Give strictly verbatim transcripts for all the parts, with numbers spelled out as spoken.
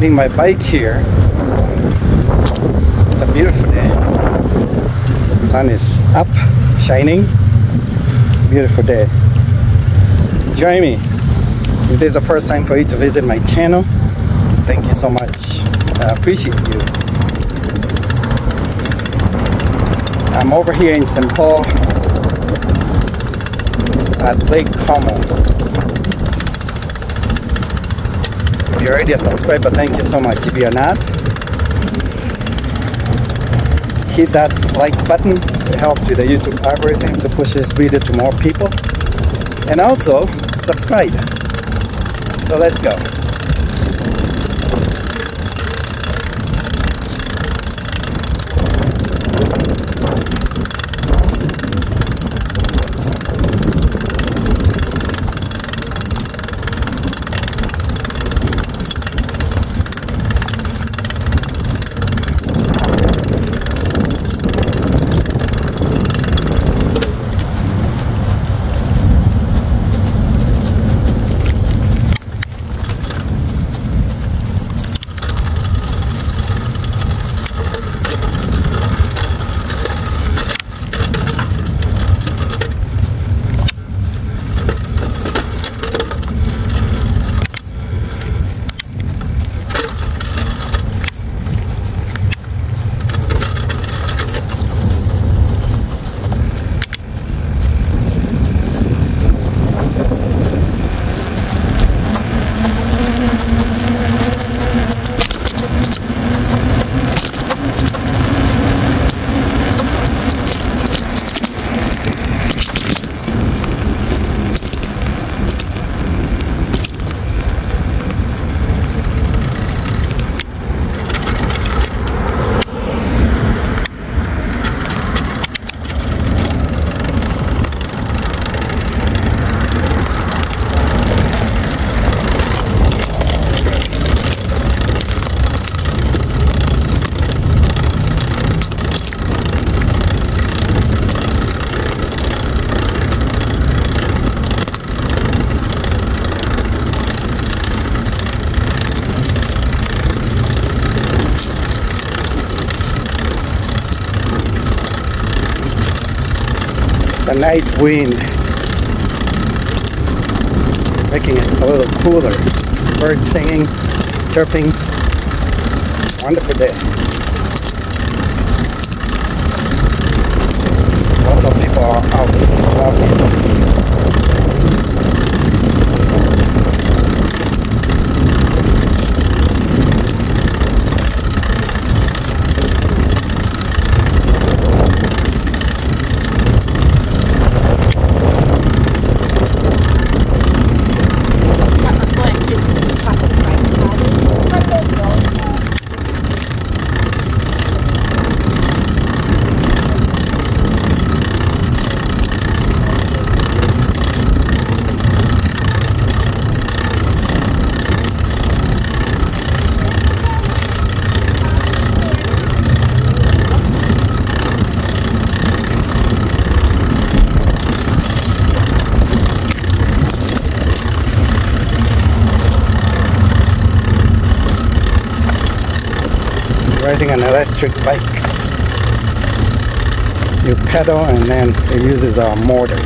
riding my bike here. It's a beautiful day. Sun is up, shining. Beautiful day. Join me. If this is the first time for you to visit my channel, thank you so much. I appreciate you. I'm over here in Saint Paul at Lake Como. If you're already a subscriber, thank you so much. If you're not, hit that like button. It helps with the YouTube algorithm to push this video to more people. And also, subscribe. So let's go. It's a nice wind, making it a little cooler. Birds singing, chirping. Wonderful day. Lots of people are out walking. Riding an electric bike. You pedal and then it uses a motor.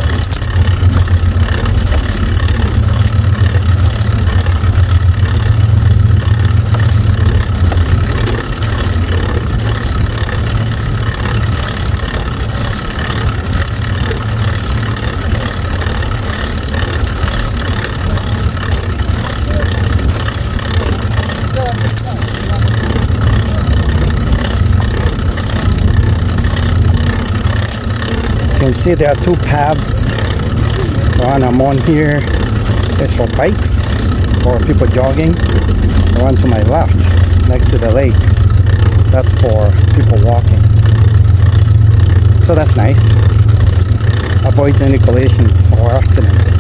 You can see there are two paths. The one I'm on here is for bikes or people jogging. The one to my left next to the lake, that's for people walking. So that's nice. Avoids any collisions or accidents.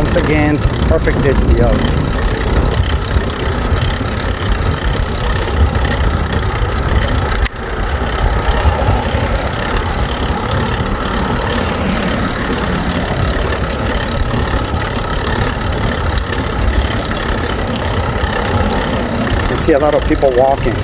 Once again, perfect day to be out. You see a lot of people walking.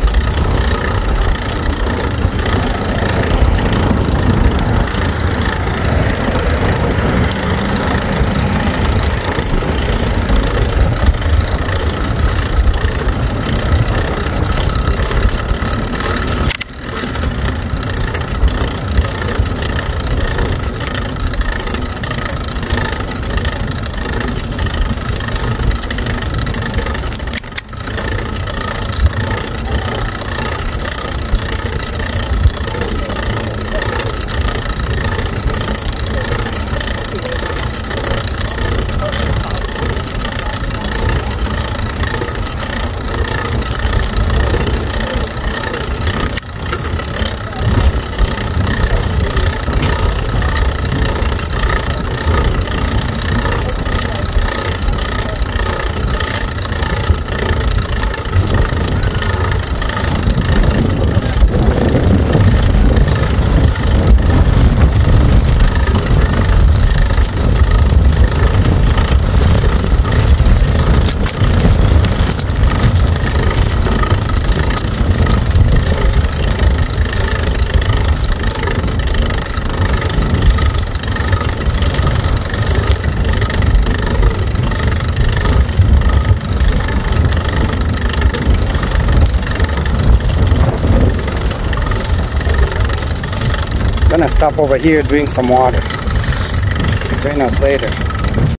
Gonna stop over here, drink some water. Join us later.